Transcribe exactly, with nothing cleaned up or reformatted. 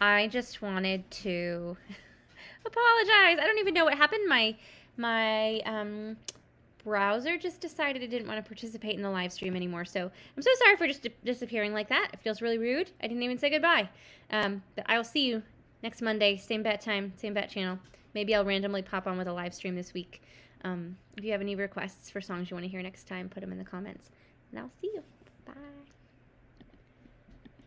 I just wanted to apologize. I don't even know what happened. My my um, browser just decided it didn't want to participate in the live stream anymore. So I'm so sorry for just disappearing like that. It feels really rude. I didn't even say goodbye. Um, but I'll see you next Monday, same bat time, same bat channel. Maybe I'll randomly pop on with a live stream this week. Um, if you have any requests for songs you want to hear next time, put them in the comments. And I'll see you. Bye.